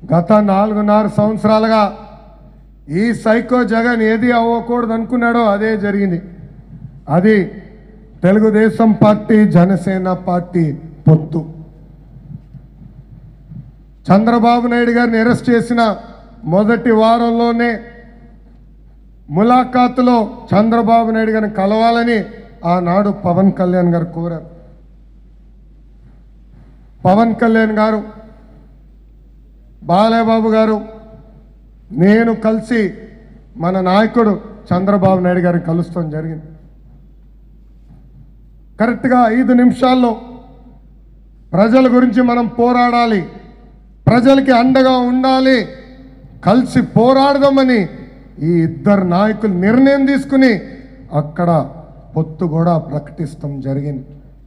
గత 4.5 సంవత్సరాలుగా ఈ సైకో జగన్ ఏది అవ్వకూడదు అనుకున్నాడో అదే జరిగింది. అది తెలుగుదేశం పార్టీ జనసేన పార్టీ పొత్తు. చంద్రబాబు నాయుడు గారిని అరెస్ట్ చేసిన మొదటి వారంలోనే ములాఖాతులో చంద్రబాబు నాయుడు గారిని కలవాలని ఆనాడు పవన్ కళ్యాణ్ గారు కోరారు. పవన్ కళ్యాణ్ గారు, బాలయ్యబాబు గారు, నేను కలిసి మన నాయకుడు చంద్రబాబు నాయుడు గారిని కలుస్తాం జరిగింది. కరెక్ట్గా 5 నిమిషాల్లో ప్రజల గురించి మనం పోరాడాలి, ప్రజలకి అండగా ఉండాలి, కలిసి పోరాడదామని ఈ ఇద్దరు నాయకులు నిర్ణయం తీసుకుని అక్కడ పొత్తు కూడా ప్రకటిస్తాం జరిగింది.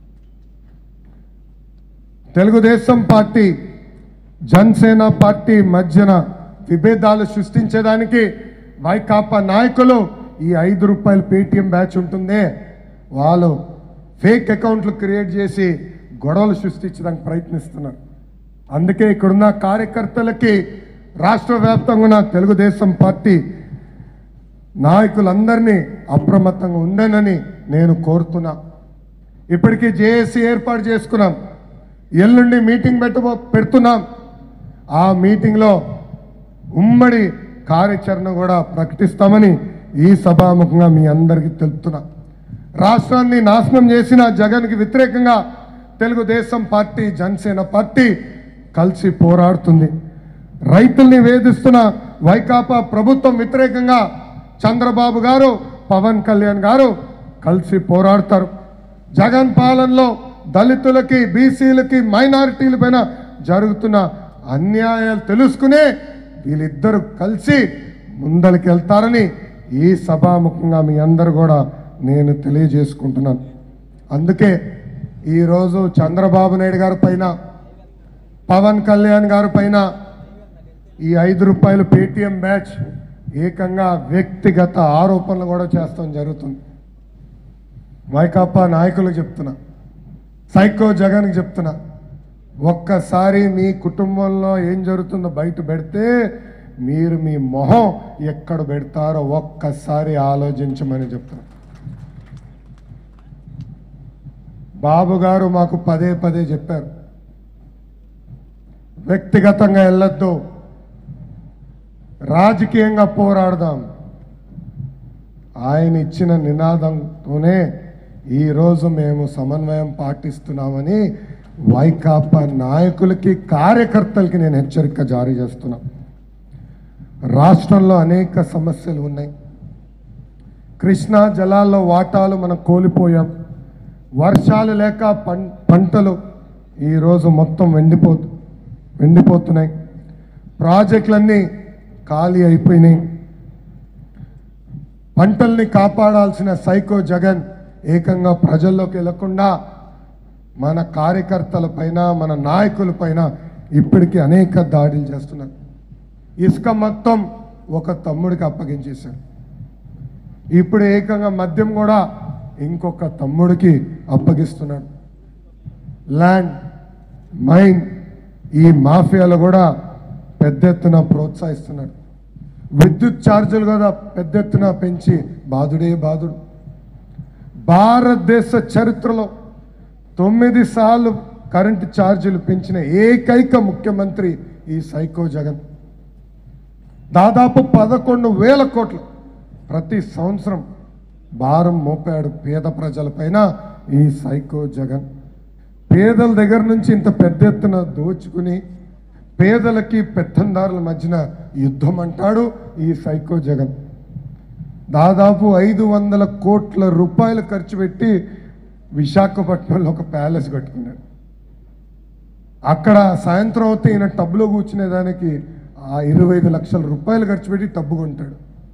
తెలుగుదేశం పార్టీ జనసేన పార్టీ మధ్యన విభేదాలు సృష్టించేదానికి వైకాపా నాయకులు ఈ 5 రూపాయల పేటిఎం బ్యాచ్ ఉంటుందే వాళ్ళు ఫేక్ అకౌంట్లు క్రియేట్ చేసి గొడవలు సృష్టించడానికి ప్రయత్నిస్తున్నారు. అందుకే ఇక్కడున్న కార్యకర్తలకి రాష్ట్ర వ్యాప్తంగా ఉన్న తెలుగుదేశం పార్టీ నాయకులందరినీ అప్రమత్తంగా ఉండనని నేను కోరుతున్నా. ఇప్పటికీ జేఏసీ ఏర్పాటు చేసుకున్నాం, ఎల్లుండి మీటింగ్ పెడుతున్నాం. ఆ మీటింగ్లో ఉమ్మడి కార్యాచరణ కూడా ప్రకటిస్తామని ఈ సభాముఖంగా మీ అందరికీ తెలుపుతున్నా. రాష్ట్రాన్ని నాశనం చేసిన జగన్కి వ్యతిరేకంగా తెలుగుదేశం పార్టీ జనసేన పార్టీ కలిసి పోరాడుతుంది. రైతుల్ని వేధిస్తున్న వైకాపా ప్రభుత్వం వ్యతిరేకంగా చంద్రబాబు గారు, పవన్ కళ్యాణ్ గారు కలిసి పోరాడతారు. జగన్ పాలనలో దళితులకి, బీసీలకి, మైనారిటీల పైన జరుగుతున్న అన్యాయాలు తెలుసుకునే వీళ్ళిద్దరూ కలిసి ముందరికి వెళ్తారని ఈ సభాముఖంగా మీ అందరు కూడా నేను తెలియజేసుకుంటున్నాను. అందుకే ఈరోజు చంద్రబాబు నాయుడు గారి పైన, పవన్ కళ్యాణ్ గారి పైన ఈ 5 రూపాయల పేటిఎం బ్యాచ్ ఏకంగా వ్యక్తిగత ఆరోపణలు కూడా చేస్తాం జరుగుతుంది. వైకాపా నాయకులకు చెప్తున్నా, సైకో జగన్కి చెప్తున్నా, ఒక్కసారి మీ కుటుంబంలో ఏం జరుగుతుందో బయట పెడితే మీరు మీ మొహం ఎక్కడ పెడతారో ఒక్కసారి ఆలోచించమని చెప్తున్నా. బాబు గారు మాకు పదే పదే చెప్పారు, వ్యక్తిగతంగా వెళ్ళొద్దు, రాజకీయంగా పోరాడదాం. ఆయన ఇచ్చిన నినాదంతోనే ఈరోజు మేము సమన్వయం పాటిస్తున్నామని వైకాపా నాయకులకి, కార్యకర్తలకి నేను హెచ్చరిక జారీ చేస్తున్నా. రాష్ట్రంలో అనేక సమస్యలు ఉన్నాయి. కృష్ణా జలాల్లో వాటాలు మనం కోల్పోయాం. వర్షాలు లేక పంటలు ఈరోజు మొత్తం వెండిపోతున్నాయి. ప్రాజెక్టులన్నీ ఖాళీ అయిపోయినాయి. పంటల్ని కాపాడాల్సిన సైకో జగన్ ఏకంగా ప్రజల్లోకి వెళ్లకుండా మన కార్యకర్తల పైన, మన నాయకుల పైన ఇప్పటికీ అనేక దాడులు చేస్తున్నారు. ఇసుక మొత్తం ఒక తమ్ముడికి అప్పగించేశారు. ఇప్పుడు ఏకంగా మద్యం కూడా ఇంకొక తమ్ముడికి అప్పగిస్తున్నాడు. ల్యాండ్ మైన్ ఈ మాఫియాలు కూడా పెద్ద ఎత్తున ప్రోత్సహిస్తున్నాడు. విద్యుత్ ఛార్జీలు కూడా పెద్ద ఎత్తున పెంచి బాధుడే బాధుడు. భారతదేశ చరిత్రలో 9 సార్లు కరెంటు ఛార్జీలు పెంచిన ఏకైక ముఖ్యమంత్రి ఈ సైకో జగన్. దాదాపు 11,000 కోట్లు ప్రతి సంవత్సరం భారం మోపాడు పేద ప్రజలపైన ఈ సైకో జగన్. పేదల దగ్గర నుంచి ఇంత పెద్ద ఎత్తున దోచుకుని పేదలకి పెత్తందారుల మధ్యన యుద్ధం అంటాడు ఈ సైకో జగన్. దాదాపు 500 కోట్ల రూపాయలు ఖర్చు పెట్టి విశాఖపట్నంలో ఒక ప్యాలెస్ కట్టుకున్నాడు. అక్కడ సాయంత్రం అవుతే ఈయన టబ్లో కూర్చునేదానికి 25 లక్షల రూపాయలు ఖర్చు పెట్టి టబ్బు కొంటాడు.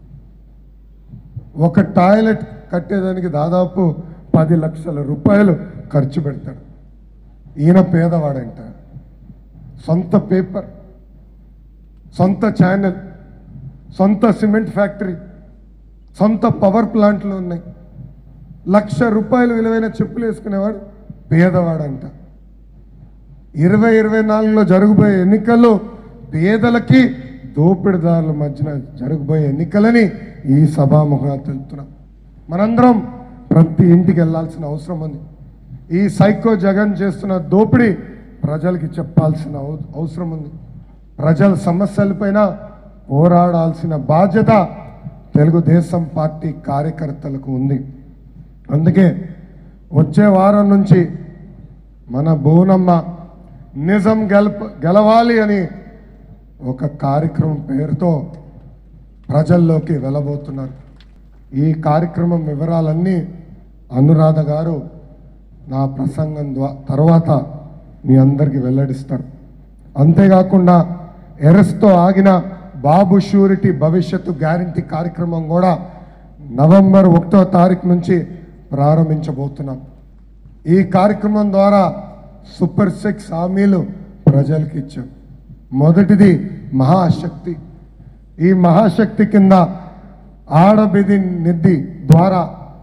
ఒక టాయిలెట్ కట్టేదానికి దాదాపు 10 లక్షల రూపాయలు ఖర్చు పెడతాడు. ఈయన పేదవాడంట. సొంత పేపర్, సొంత ఛానల్, సొంత సిమెంట్ ఫ్యాక్టరీ, సొంత పవర్ ప్లాంట్లు ఉన్నాయి. 1,00,000 రూపాయలు విలువైన చెప్పులు వేసుకునేవాడు పేదవాడంట. 2024లో జరగబోయే ఎన్నికల్లో పేదలకి దోపిడిదారుల మధ్యన జరగబోయే ఎన్నికలని ఈ సభాముఖంగా తెలుపుతున్నాం. మనందరం ప్రతి ఇంటికి వెళ్ళాల్సిన అవసరం ఉంది. ఈ సైకో జగన్ చేస్తున్న దోపిడీ ప్రజలకి చెప్పాల్సిన అవసరం ఉంది. ప్రజల సమస్యలపైన పోరాడాల్సిన బాధ్యత తెలుగుదేశం పార్టీ కార్యకర్తలకు ఉంది. అందుకే వచ్చే వారం నుంచి మన బోనమ్మ నిజం గెలవాలి అని ఒక కార్యక్రమం పేరుతో ప్రజల్లోకి వెళ్ళబోతున్నారు. ఈ కార్యక్రమం వివరాలన్నీ అనురాధ గారు నా ప్రసంగం తర్వాత మీ అందరికీ వెల్లడిస్తారు. అంతేకాకుండా ఎరస్తో ఆగిన బాబు షూరిటీ భవిష్యత్తు గ్యారంటీ కార్యక్రమం కూడా నవంబర్ 1వ తారీఖు నుంచి ప్రారంభించబోతున్నాం. ఈ కార్యక్రమం ద్వారా సూపర్ 6 హామీలు ప్రజలకు ఇచ్చాం. మొదటిది మహాశక్తి. ఈ మహాశక్తి కింద ఆడబిది నిధి ద్వారా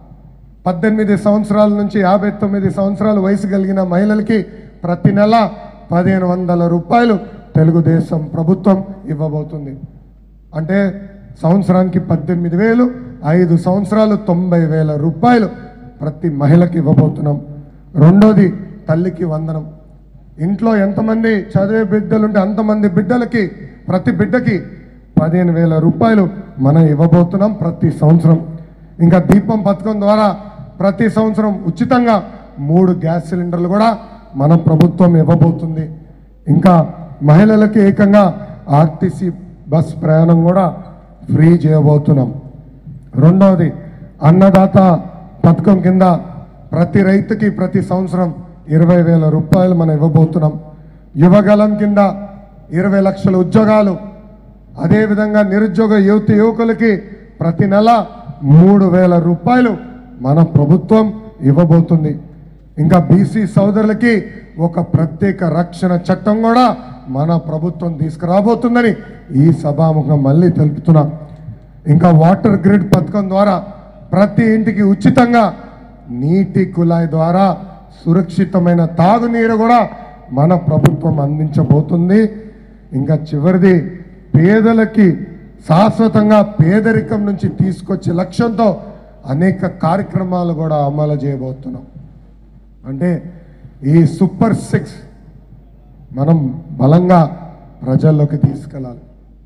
18 సంవత్సరాల నుంచి 59 సంవత్సరాల వయసు కలిగిన మహిళలకి ప్రతి నెల 1500 రూపాయలు తెలుగుదేశం ప్రభుత్వం ఇవ్వబోతుంది. అంటే సంవత్సరానికి 18,000, 5 సంవత్సరాలు 90,000 రూపాయలు ప్రతి మహిళకి ఇవ్వబోతున్నాం. రెండోది తల్లికి వందనం. ఇంట్లో ఎంతమంది చదివే బిడ్డలుంటే అంతమంది బిడ్డలకి ప్రతి బిడ్డకి 15,000 రూపాయలు మనం ఇవ్వబోతున్నాం ప్రతి సంవత్సరం. ఇంకా దీపం పథకం ద్వారా ప్రతి సంవత్సరం ఉచితంగా 3 గ్యాస్ సిలిండర్లు కూడా మన ప్రభుత్వం ఇవ్వబోతుంది. ఇంకా మహిళలకి ఏకంగా ఆర్టీసీ బస్ ప్రయాణం కూడా ఫ్రీ చేయబోతున్నాం. రెండవది అన్నదాత పథకం కింద ప్రతి రైతుకి ప్రతి సంవత్సరం 20,000 రూపాయలు మనం ఇవ్వబోతున్నాం. యువగలం కింద 20 లక్షల ఉద్యోగాలు, అదేవిధంగా నిరుద్యోగ యువకులకి ప్రతి నెల 3,000 రూపాయలు మన ప్రభుత్వం ఇవ్వబోతుంది. ఇంకా బీసీ సోదరులకి ఒక ప్రత్యేక రక్షణ చట్టం కూడా మన ప్రభుత్వం తీసుకురాబోతుందని ఈ సభాముఖం మళ్ళీ తెలుపుతున్నా. ఇంకా వాటర్ గ్రిడ్ పథకం ద్వారా ప్రతి ఇంటికి ఉచితంగా నీటి కుళాయి ద్వారా సురక్షితమైన తాగునీరు కూడా మన ప్రభుత్వం అందించబోతుంది. ఇంకా చివరిది పేదలకి శాశ్వతంగా పేదరికం నుంచి తీసుకొచ్చే లక్ష్యంతో అనేక కార్యక్రమాలు కూడా అమలు చేయబోతున్నాం. అంటే ఈ సూపర్ 6 మనం బలంగా ప్రజల్లోకి తీసుకెళ్ళాలి.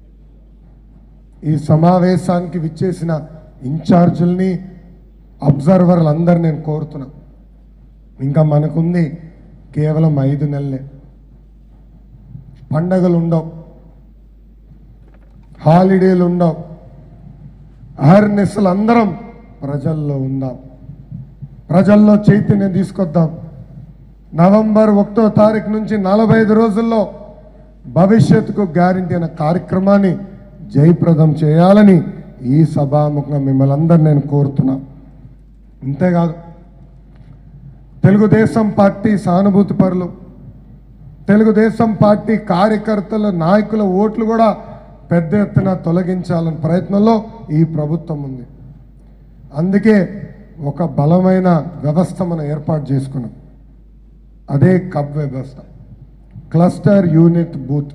ఈ సమావేశానికి విచ్చేసిన ఇన్ఛార్జుల్ని అబ్జర్వర్లందరూ నేను కోరుతున్నా. ఇంకా మనకుంది కేవలం 5 నెలలే. పండగలు ఉండవు, హాలిడేలు ఉండవు. అహర్నిశలు అందరం ప్రజల్లో ఉందాం, ప్రజల్లో చైతన్యం తీసుకొద్దాం. నవంబర్ 1వ తారీఖు నుంచి 45 రోజుల్లో భవిష్యత్తుకు గ్యారంటీ అనే కార్యక్రమాన్ని జయప్రదం చేయాలని ఈ సభాముఖంగా మిమ్మల్ని అందరూ నేను కోరుతున్నా. ఇంతేకాదు, తెలుగుదేశం పార్టీ సానుభూతి పరులు, తెలుగుదేశం పార్టీ కార్యకర్తల నాయకుల ఓట్లు కూడా పెద్ద ఎత్తున తొలగించాలని ప్రయత్నంలో ఈ ప్రభుత్వం ఉంది. అందుకే ఒక బలమైన వ్యవస్థ మనం ఏర్పాటు చేసుకున్నాం. అదే కబ్ వ్యవస్థ, క్లస్టర్ యూనిట్ బూత్.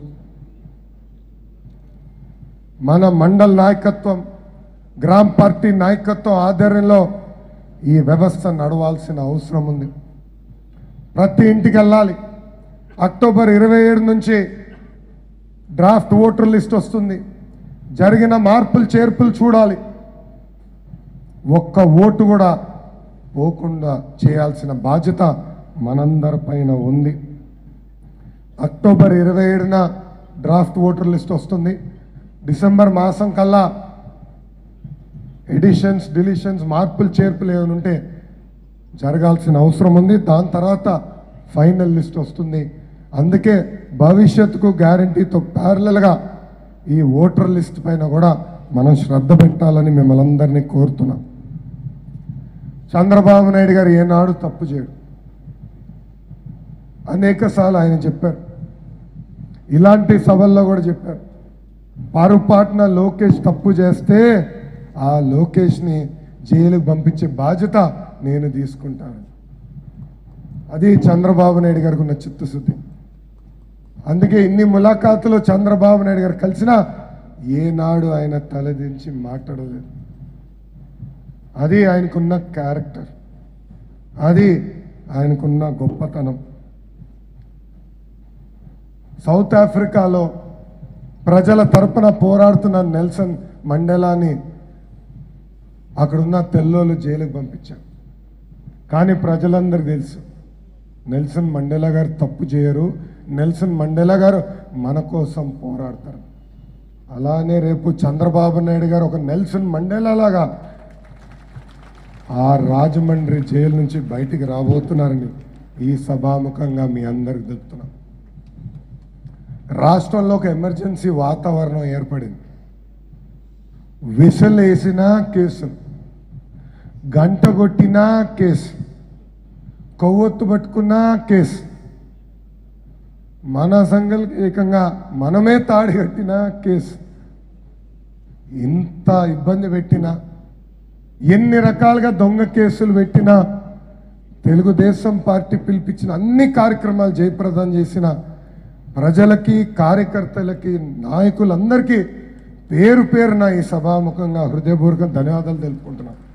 మన మండల్ నాయకత్వం, గ్రామ పార్టీ నాయకత్వం ఆధ్వర్యంలో ఈ వ్యవస్థ నడవాల్సిన అవసరం ఉంది. ప్రతి ఇంటికి వెళ్ళాలి. అక్టోబర్ 27 నుంచి డ్రాఫ్ట్ ఓటర్ లిస్ట్ వస్తుంది. జరిగిన మార్పులు చేర్పులు చూడాలి. ఒక్క ఓటు కూడా పోకుండా చేయాల్సిన బాధ్యత మనందరిపైన ఉంది. అక్టోబర్ 27న డ్రాఫ్ట్ ఓటర్ లిస్ట్ వస్తుంది. డిసెంబర్ మాసం కల్లా ఎడిషన్స్, డిలీషన్స్, మార్పులు చేర్పులు ఏమైనా ఉంటే జరగాల్సిన అవసరం ఉంది. దాని తర్వాత ఫైనల్ లిస్ట్ వస్తుంది. అందుకే భవిష్యత్తుకు గ్యారంటీతో ప్యారలల్గా ఈ ఓటర్ లిస్ట్ పైన కూడా మనం శ్రద్ధ పెట్టాలని మిమ్మల్ని అందరినీ కోరుతున్నాం. చంద్రబాబు నాయుడు గారు ఏనాడు తప్పు చేయడు. అనేకసార్లు ఆయన చెప్పారు, ఇలాంటి సభల్లో కూడా చెప్పారు. పొరపాటున లోకేష్ తప్పు చేస్తే ఆ లోకేష్ని జైలుకు పంపించే బాధ్యత నేను తీసుకుంటాను. అది చంద్రబాబు నాయుడు గారికి ఉన్న చిత్తశుద్ధి. అందుకే ఇన్ని ములాఖాతులు చంద్రబాబు నాయుడు గారు కలిసినా ఏనాడు ఆయన తలదించి మాట్లాడలేదు. అది ఆయనకున్న క్యారెక్టర్, అది ఆయనకున్న గొప్పతనం. సౌత్ ఆఫ్రికాలో ప్రజల తరపున పోరాడుతున్న నెల్సన్ మండేలాని అక్కడున్న తెల్లోళ్ళు జైలుకు పంపించారు. కానీ ప్రజలందరూ తెలుసు నెల్సన్ మండేలా గారు తప్పు చేయరు, నెల్సన్ మండేలా గారు మన కోసం పోరాడతారు. అలానే రేపు చంద్రబాబు నాయుడు గారు ఒక నెల్సన్ మండేలా లాగా ఆ రాజమండ్రి జైలు నుంచి బయటికి రాబోతున్నారని ఈ సభాముఖంగా మీ అందరికి తెలుపుతున్నాం. రాష్ట్రంలో ఒక ఎమర్జెన్సీ వాతావరణం ఏర్పడింది. విషల్ వేసినా కేసు, గంట కొట్టినా కేసు, కొవ్వొత్తు పట్టుకున్నా కేసు, మన సంఘాలకి ఏకంగా మనమే తాడి కట్టినా కేసు. ఇంత ఇబ్బంది పెట్టినా, ఎన్ని రకాలుగా దొంగ కేసులు పెట్టినా, తెలుగుదేశం పార్టీ పిలిపించిన అన్ని కార్యక్రమాలు జయప్రదం చేసిన ప్రజలకి, కార్యకర్తలకి, నాయకులందరికీ పేరు పేరున ఈ సభాముఖంగా హృదయపూర్వక ధన్యవాదాలు తెలుపుకుంటున్నాను.